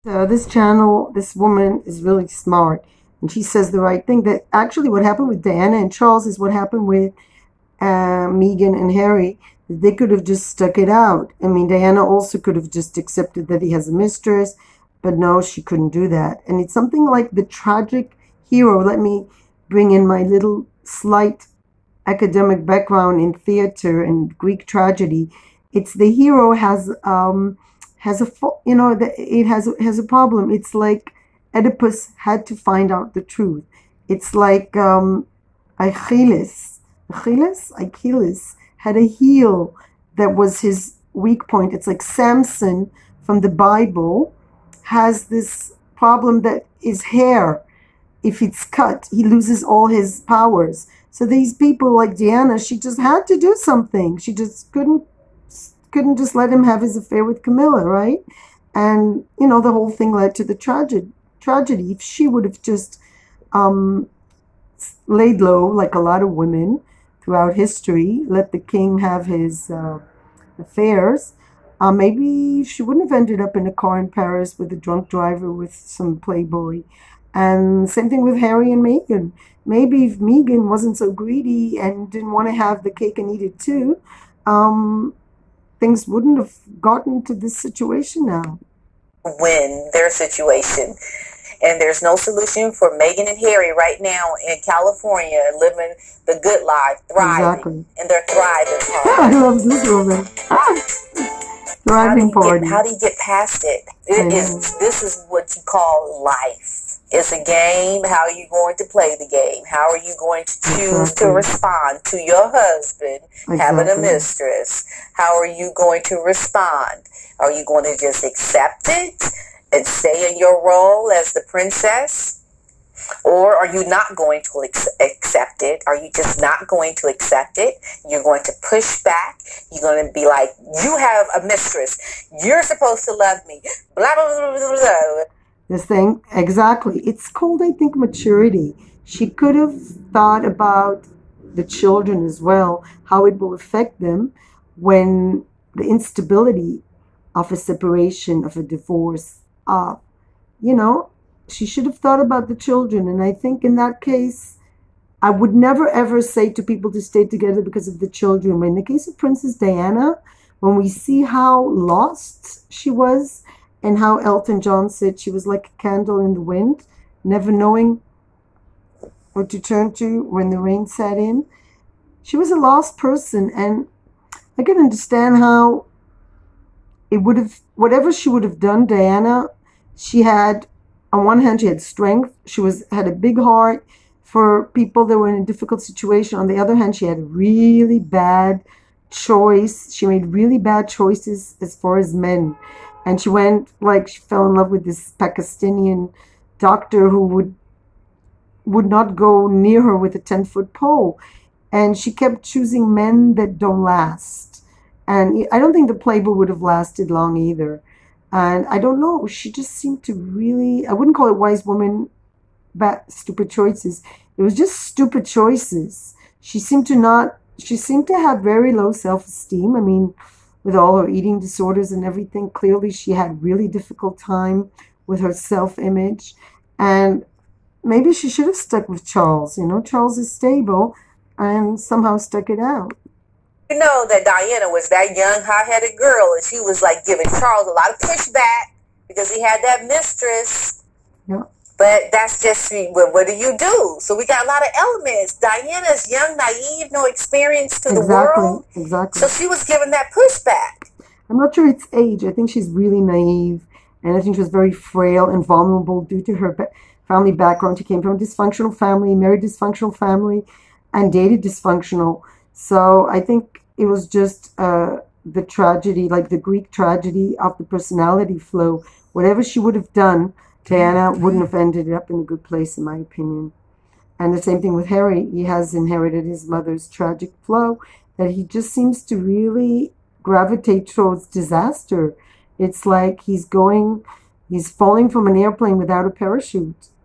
This channel, this woman is really smart, and she says the right thing. That actually, what happened with Diana and Charles is what happened with Meghan and Harry. They could have just stuck it out. I mean, Diana also could have just accepted that he has a mistress, but no, she couldn't do that. And it's something like the tragic hero. Let me bring in my little slight academic background in theater and Greek tragedy. It's the hero has it has a problem. It's like Oedipus had to find out the truth. It's like Achilles had a heel that was his weak point. It's like Samson from the Bible has this problem that his hair, if it's cut, he loses all his powers. So these people like Diana, she just had to do something. She just couldn't just let him have his affair with Camilla, right? And, the whole thing led to the tragedy. If she would have just laid low, like a lot of women throughout history, let the king have his affairs, maybe she wouldn't have ended up in a car in Paris with a drunk driver with some playboy. And same thing with Harry and Meghan. Maybe if Meghan wasn't so greedy and didn't want to have the cake and eat it too, things wouldn't have gotten to this situation now. Win their situation. And there's no solution for Meghan and Harry right now in California, living the good life, thriving. Exactly. And they're thriving. I love this woman. Thriving party. How do you get past it? This is what you call life. It's a game. How are you going to play the game? How are you going to choose to respond to your husband having a mistress? How are you going to respond? Are you going to just accept it and stay in your role as the princess? Or are you not going to accept it? Are you just not going to accept it? You're going to push back. You're going to be like, you have a mistress. You're supposed to love me. Blah, blah, blah, blah, blah. This thing, exactly. It's called, I think, maturity. She could have thought about the children as well, how it will affect them when the instability of a separation, of a divorce, she should have thought about the children. And I think in that case, I would never ever say to people to stay together because of the children. But in the case of Princess Diana, when we see how lost she was and how Elton John said she was like a candle in the wind, never knowing what to turn to when the rain set in, she was a lost person. And I can understand how it would have, whatever she would have done, Diana, she had, on one hand, she had strength. She had a big heart for people that were in a difficult situation. On the other hand, she had a really bad choice. She made really bad choices as far as men. And she fell in love with this Pakistani doctor who would not go near her with a 10-foot pole. And she kept choosing men that don't last. And I don't think the Playboy would have lasted long either. And I don't know, she just seemed to really, I wouldn't call it wise woman, but stupid choices. It was just stupid choices. She seemed to have very low self-esteem. I mean, with all her eating disorders and everything, clearly she had really difficult time with her self-image. And maybe she should have stuck with Charles. Charles is stable and somehow stuck it out. You know that Diana was that young, hot-headed girl, and she was like giving Charles a lot of pushback because he had that mistress. Yeah. But that's just, what do you do? So we got a lot of elements. Diana's young, naive, no experience to the world. Exactly. So she was giving that pushback. I'm not sure it's age. I think she's really naive, and I think she was very frail and vulnerable due to her family background. She came from a dysfunctional family, married dysfunctional family, and dated dysfunctional. So I think it was just the tragedy, like the Greek tragedy of the personality flow. Whatever she would have done, Diana wouldn't have ended up in a good place, in my opinion. And the same thing with Harry. He has inherited his mother's tragic flow, that he just seems to really gravitate towards disaster. It's like he's falling from an airplane without a parachute.